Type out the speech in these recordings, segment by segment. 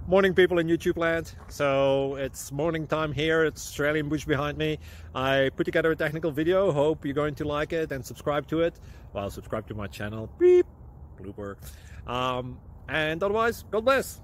Morning, people in YouTube land. So it's morning time here. It's Australian bush behind me. I put together a technical video. Hope you're going to like it and subscribe to it. Well, subscribe to my channel. Beep. Blooper. And otherwise, God bless.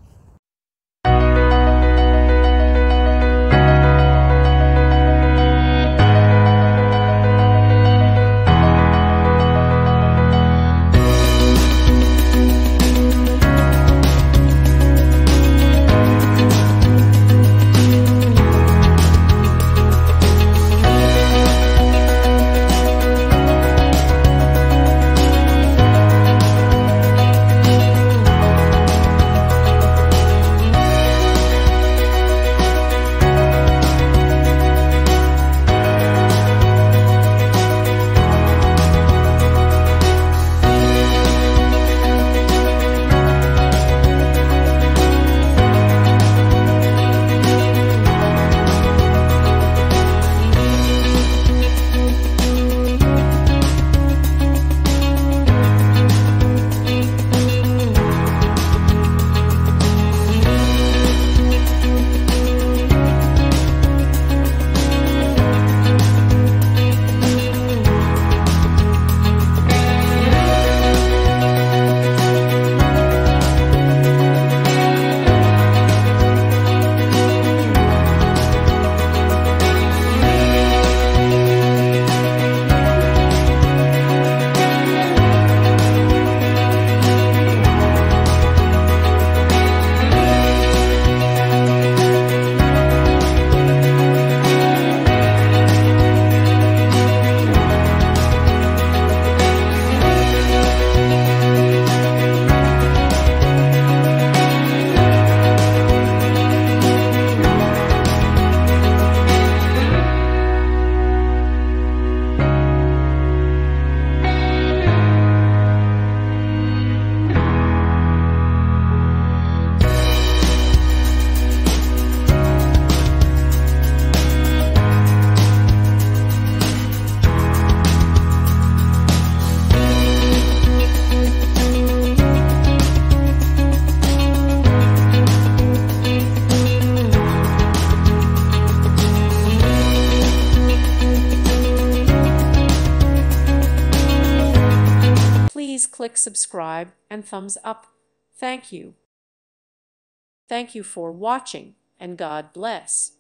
Please click subscribe and thumbs up. Thank you. Thank you for watching, and God bless.